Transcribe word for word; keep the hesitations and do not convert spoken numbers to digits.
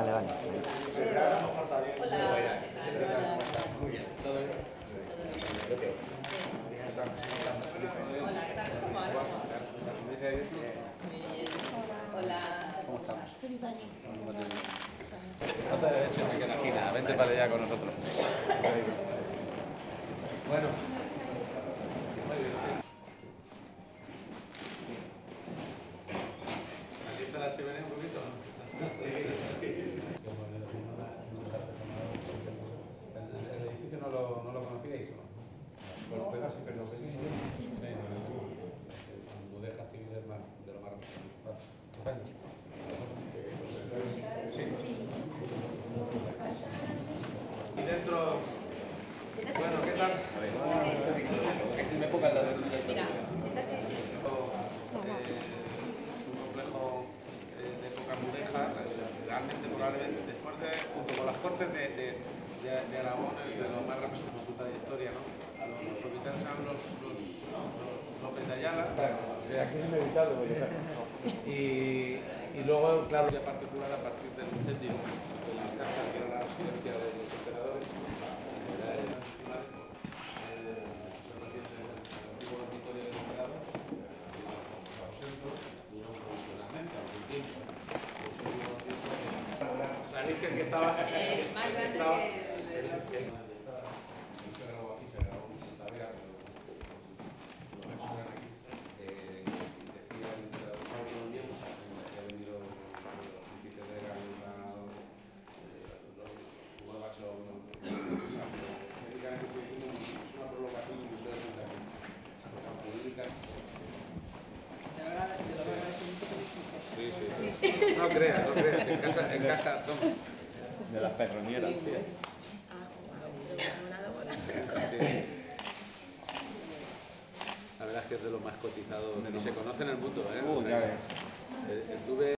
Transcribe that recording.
Vale, vale. Hola. Muy bien. ¿Todo bien? Hola, ¿qué tal? ¿Cómo vas? Hola. ¿Cómo estamos? No te eches aquí en la esquina, vente para allá con nosotros. Bueno. Muy bien, sí. ¿Aquí está la chimenea un poquito? ¿El edificio no lo, no lo conocíais o no? Bueno, pero sí, pero sí. Mudéjar civil de lo más y dentro, bueno, ¿qué tal? Es una época la de Mira, siéntate. Es un complejo de época mudéjar, realmente probablemente después de, junto con las cortes de, de, de, de Aragón, el de lo más representativo de su trayectoria, ¿no? Los, los propietarios eran los, los, los López de Ayala. O sea, aquí es inevitable. Y, y luego, claro, ya particular a partir del incendio de la casa, que era la residencia de los emperadores, era el antiguo dormitorio del emperador, los aposentos tuvieron funcionalmente algún tiempo. La Virgen que estaba... Eh, más grande estaba, que el... el, se grabó aquí, se grabó en Santa Vega, pero lo mencionan aquí. Eh, decía el emperador Pablo Nieves, que ha venido los principios de la nueva son médicamente es una prolongación del Museo de Santa Cruz. Sí, sí, sí. No creas, no creas. En casa, en casa, toma. De las perronieras. Sí. La verdad es que es de lo más cotizado que se conoce en el mundo, ¿eh? Uh, ya ves. Eh, Estuve